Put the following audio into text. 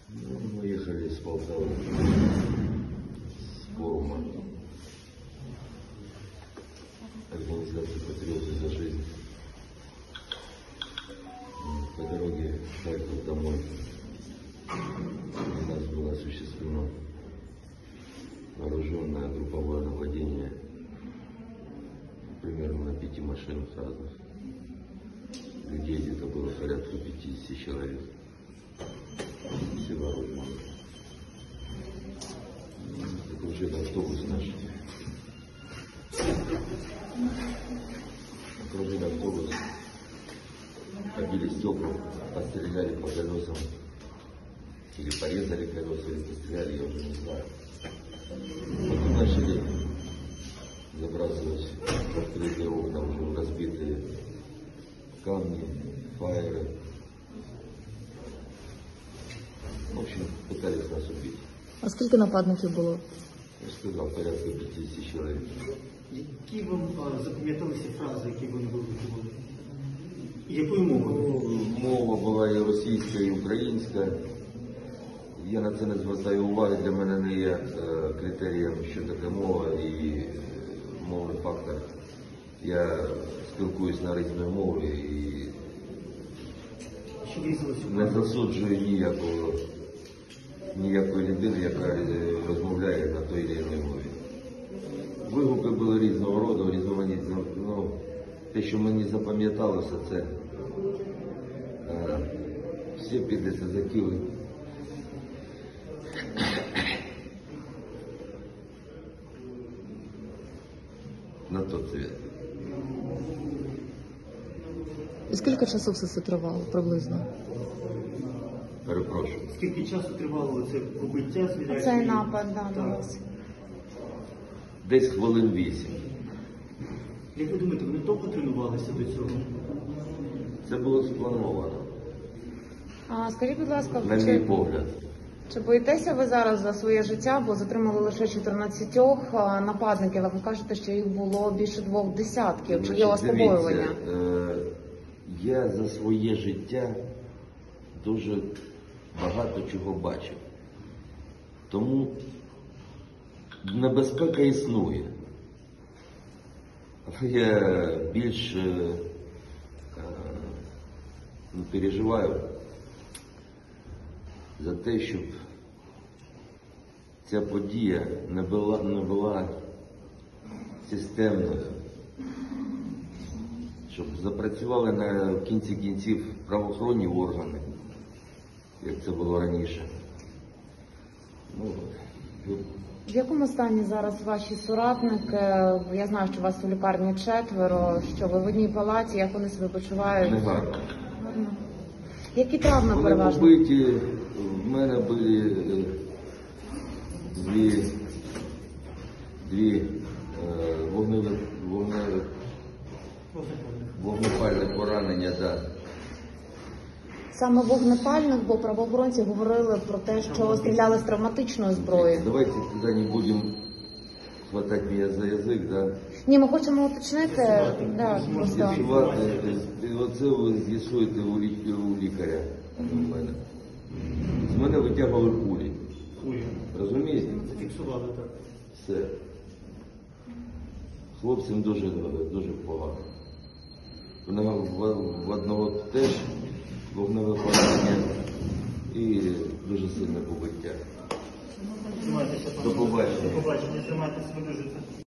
Мы ехали из Полтавы с форума организации «Патриоты за жизнь». По дороге в Харьков домой у нас было осуществлено вооруженное групповое нападение примерно на 5 машинах разных. Людей где-то было порядка 50 человек. Все вооружены. Окружили автобус наш. Окружили автобус, побили стекла, постреляли по колесам. Или порезали колеса, или постреляли, я уже не знаю. Потом начали забрасывать в открытые окна уже разбитые камни, фаеры. В общем, пытались нас убить. А скільки нападників було? Я сказав, порядка 50 чоловік. Які вам запам'яталися фрази, які вони вигукували? І якою мовою? Мова була і російська, і українська. Я на це не звертаю уваги, для мене не є критерієм, що таке мова і мовний фактор. Я спілкуюсь на різній мові і не засуджую ніякої людини, яка розмовляє на той чи іншій мові. Вигуки були різного роду, різноманітні. Ну, те, що мені запам'яталося, це всі підеться закили. На той світ. І скільки часу все це тривало приблизно? Перепрошую. Скільки часу тривало це побиття? Цей напад, на вас. Десь хвилин 8. Як ви думаєте, вони довго тренувалися до цього? Це було сплановано, А скажіть, будь ласка, на мій погляд. чи боїтеся ви зараз за своє життя, бо затримали лише 14 нападників, а ви кажете, що їх було більше 2 десятків. Чи є у вас побоювання? Я за своє життя дуже багато чого бачив. Тому небезпека існує. Але я більше переживаю за те, щоб ця подія не була системною, щоб запрацювали на кінці кінців правоохоронні органи, як це було раніше. В якому стані зараз ваші соратники? Я знаю, що у вас у лікарні 4, що ви в одній палаті, як вони себе почувають? Негарно. Які травми Були переважно? побиті, в мене були дві вогнепальні поранення, да. Саме вогнепальних, бо правоохоронці говорили про те, що стріляли з травматичної зброї. Давайте тоді не будемо хватати мене за язик, да. Ні, ми хочемо уточнити, да, просто. З'ясувати, оце ви з'ясуєте у лікаря, у мене. З мене витягували кулі. Розумієте? Зафіксували, так. Все. Хлопцям дуже погано. В одного теж вогневе поранення і дуже сильне побиття. Тримайтеся, До побачення. До побачення, тримайтеся, ви дуже.